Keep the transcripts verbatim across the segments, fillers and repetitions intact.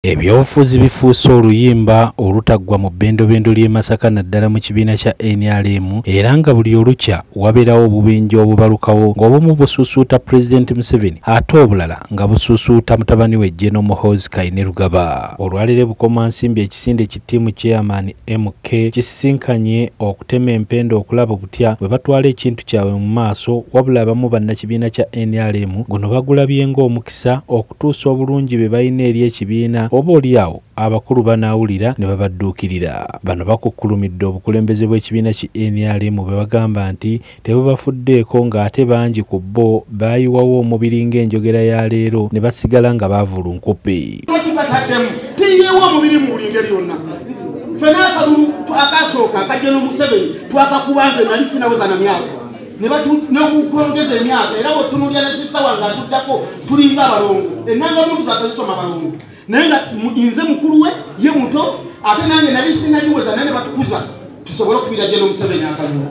Ebyobufuzi bifuuse oluyimba olutaggwa mu bbendobendo ly'e Masaka naddala mu kibiina kya N R M era nga buli olukya wabeerawo obubenje obubalukawo ng'obumu busuusuuta Pulezidenti Museveni ate obulala nga busuusuuta mutabani we General Muhoozi Kainerugaba. Olwaleero Bukomansimbi ekisinde ki ttiimu Chairman M K kisisinkanye okutema empendo okulaba butya bwe batwala ekintu kyabwe mu maaso, wabula abamu bannakibiina kya N R M guno bagulabye ng'omukisa okutuusa obulungi be balina eri ekibiina oba oliawo abakulu banaawulira ne babadduukirira. Bano bakukkulumidde obukulembeze bw'ekibiina ki N R M bwe bagamba nti tebubafuddeeko ng'ate bangi ku bo baayiwawo omubiri ng'enjogera ya leero ne basigala nga baavulunkupe. Tiyewo omubiri mu buli ngeri yonna. Ffenna akalulu akasooka akajja n'Omuseveni twakakubanze nali sinaweza na myaka ne batu n'okukwongeza emyaka era bw'otunuulira ne sisita wange atuddako tulinga abalongo ennanga muntu zaatazisoma abalongo naye nga nze mukulu we ye muto ate nange nali sinnagiweza naye ne batukuza tusobole okubira gye n'Omuseveni akalulu.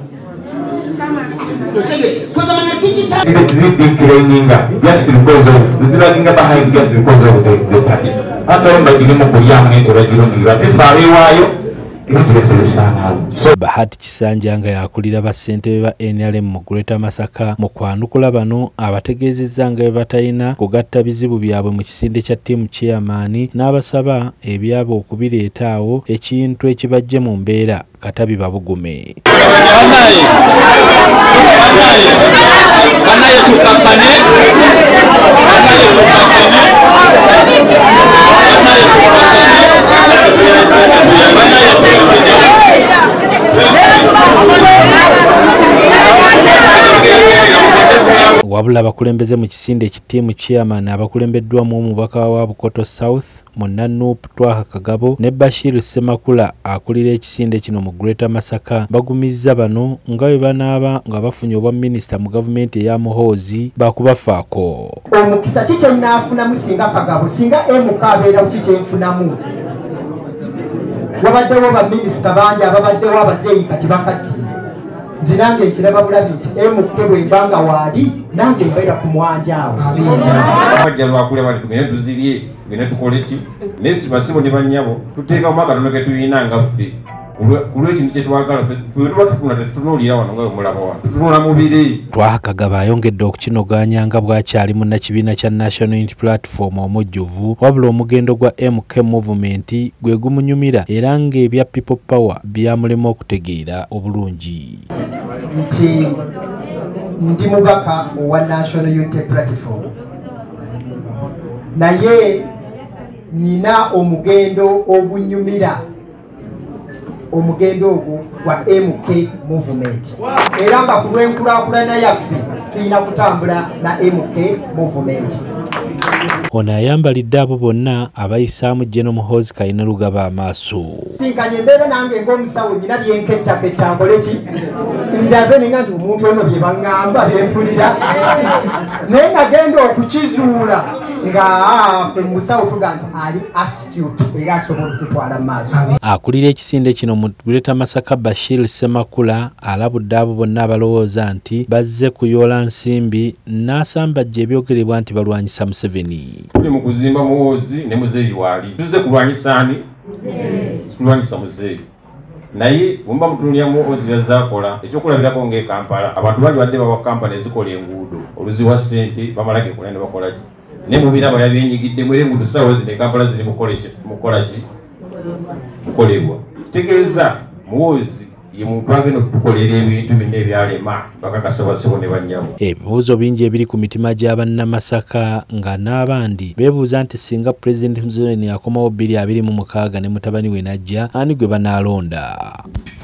Just because of the lagging behind, just because of the, the party. After the beginning of the young age, So Bahati Kisanja nga yakulira bassentebe ba N R M mu Greater Masaka mu kwanukula bano abategeezezza nga bwe batalina kugatta bizibu byabwe mu kisinde kya ttiimu Chairman n'abasaba ebyabwe okubireeta awo ekintu ekibajje mu mbeera katabi babugume. Kanaye kanaye kanaye tukakane kanaye wabula abakulembeze mu kisinde ekittiimu Chairman abakulembeddwamu omubaka wa Bukoto South Munanup Twaha Kagabo ne Bashir Semakula akulira ekisinde kino mu Greater Masaka bagumizza bano nga bwe banaaba nga bafunye obwa minisita mu gavumenti eya Muhoozi bakubafaako. Omukisa kikye naafunamu singa Kagabo singa M K abeera kikye nfunamu. Wabaddewo ba minisita bangi ababaddewo abazeeyi kati bakaddi. Zinange ekiraba bulabi nti M K bwe mbanga waali nange mbeera ku mwanja awo. Abajja lwakule bali tumene tuzirye bine tukole ki nesi basibo ne bannyabo tuteeka mu akatono ke tuyina nga ffe kulwe ekintu kye twagala ffe tuba tutuna tetutunuulira wano nga omulaba wano tutunula mubiri. Twaha Kagaba ayongedde okukinoganya nga bwakyali munnakibiina kya National Unity Platform omujjuvu wabula omugendo gwa M K Movement gwe gumunyumira era ng'ebya People Power byamulema okutegeera obulungi. Nti ndi mubaka owa National Unity Platform naye nina omugendo ogunyumira omugendo ogwo gwa M K Movement era nga ku lw'enkulaakulana yaffe tulina kutambula na M K Movement. Ono ayambalidde abo bonna abayisaamu General Muhoozi Kainerugaba amaaso. Sinkanye mbeera nange ng'omusawo nyina byenkettafetta nkole ki ndabe ninga nti omuntu ono bye baŋŋamba bempulira naye nga genda okukizuula nga musawo tuga nti ali astute era asobola okututwala mu maaso. Akulira ekisinde kino mu Greater Masaka Bashir Semakula alabudde abo bonna abalowooza nti bazze kuyoola nsimbi n'asambajja ebyogerebwa nti balwanyisa Museveni. Tuli mu kuzimba Muhoozi ne Muzeeyi waali tuzze kulwanyisa ani? Tulwanyisa Muzeeyi naye bwemba mutunulira Muhoozi byazaakola ekyokulabirako ng'e Kampala abantu bali badde bawa kampani ezikola enguudo oluziwa ssente bamalage kola ne bakola ki ne mu birabo yabyenyigidde mu enguudo ssaawa zino Kampala ziri mukola ki mukolebwa. Kitegeeza Muhoozi ye muntu agenda okutukolera ebintu bino ebyalema bakakasabasebo ne bannyabo. Ebibuuzo bingi ebiri ku mitima gy'abannamasaka nga n'abandi beebuuza nti singa Pulezidenti Museveni akomawo bbiri abiri mu mukaaga ne mutabani we n'ajja ani gwe banaalonda.